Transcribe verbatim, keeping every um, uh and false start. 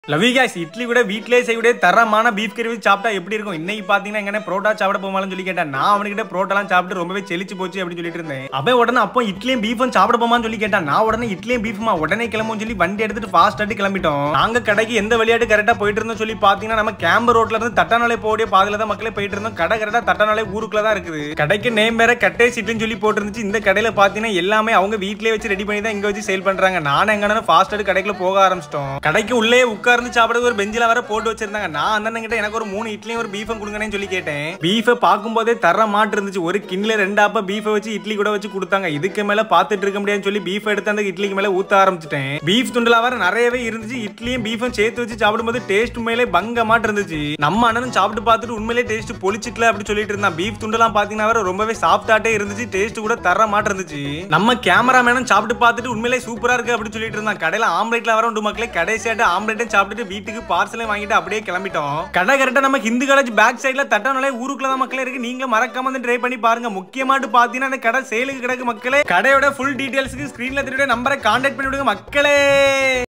Love you guys idli கூட வீட்லயே செய்யக்கூடிய தரமான பீஃப் கறி வச்சு சாப்பிட்டா எப்படி இருக்கும்? இன்னைக்கு பாத்தீங்கன்னா எங்கனே புரோட்டா சாப்பிட போமாலன்னு சொல்லி கேட்டா நான் அவன்கிட்ட புரோட்டாலாம் சாப்பிட்டு ரொம்பவே செலிச்சு போச்சு அப்படி சொல்லிட்டு இருந்தேன். அவன் உடனே அப்போ இட்லியும் பீஃபும் சாப்பிட போமான்னு சொல்லி கேட்டா நான் உடனே இட்லியும் பீஃபுமா உடனே கிளம்பும் சொல்லி வண்டி எடுத்துட்டு ஃபாஸ்ட் ஆட்டி கிளம்பிட்டோம். நாங்க கடைக்கு எந்த வழியாட்டு கரெக்டா போயிட்டு இருந்தோம் சொல்லி பாத்தீங்கன்னா நம்ம கேம்பர் ரோட்ல இருந்து தட்டானாலே போடிய பாதையில தான் மக்களே போயிட்டு இருந்தோம். கடை கரெக்டா தட்டானாலே ஊருக்குள்ள தான் இருக்குது. கடைக்கு நேம் வேற கட்டே சீட்டுன்னு சொல்லி போட்டுருந்துச்சு. இந்த கடையில பாத்தீங்கன்னா எல்லாமே அவங்க வீட்லயே வச்சு ரெடி பண்ணி தான் இங்க வச்சு சேல் பண்றாங்க. நானும் எங்கன்னா ஃபாஸ்ட் ஆட்டி கடைக்குள்ள போக ஆரம்பிச்சிட்டோம். கடைக்கு உள்ளே உட்கார்ந்து சாப்பிட ஒரு பெஞ்சில வர போட்டு வச்சிருந்தாங்க. நான் அண்ணன் கிட்ட எனக்கு ஒரு மூணு இட்லியும் ஒரு பீஃபும் கொடுங்கன்னு சொல்லி கேட்டேன். பீஃப பாக்கும்போதே தர மாட்டு இருந்துச்சு. ஒரு கிண்ணில ரெண்டு அப்ப பீஃப வச்சு இட்லி கூட வச்சு கொடுத்தாங்க. இதுக்கு மேல பாத்துட்டு இருக்க முடியாதுன்னு சொல்லி பீஃப் எடுத்து அந்த இட்லிக்கு மேல ஊத்த ஆரம்பிச்சிட்டேன். பீஃப் துண்டுல வர நிறையவே இருந்துச்சு. இட்லியும் பீஃபும் சேர்த்து வச்சு சாப்பிடும்போது டேஸ்ட் உண்மையிலே பங்க மாட்டு இருந்துச்சு. நம்ம அண்ணனும் சாப்பிட்டு பார்த்துட்டு உண்மையிலே டேஸ்ட் பொலிச்சிக்கல அப்படி சொல்லிட்டு இருந்தான். பீஃப் துண்டுலாம் பாத்தீங்கன்னா ரொம்பவே சாஃப்டாட்டே இருந்துச்சு. டேஸ்ட் கூட தர மாட்டு இருந்துச்சு. நம்ம கேமராமேனும் சாப்பிட்டு பார்த்துட்டு உண்மையிலே சூப்பரா இருக்கு அப்படி சொல்லிட்டு இருந்தான். கடையில ஆம்லெட்ல வர உண்டு மக்களே கடைசியாட்டு ஆம்லெட்டும் சாப்பிட்டுட்டு வீட்டுக்கு பார்சல் வாங்கிட்டு அப்படியே கிளம்பிட்டோம். கடை கரெக்டா நம்ம ஹிந்து காலேஜ் பேக் சைடுல தட்டானாலே ஊருக்குள்ள தான் மக்களே இருக்கு. நீங்களும் மறக்காம வந்து ட்ரை பண்ணி பாருங்க. முக்கியமாட்டு பாத்தீங்கன்னா அந்த கடை சேலுக்கு கிடக்கு மக்களே. கடையோட ஃபுல் டீடைல்ஸ்க்கு ஸ்கிரீன்ல தெரியுற நம்பரை கான்டாக்ட் பண்ணி விடுங்க மக்களே.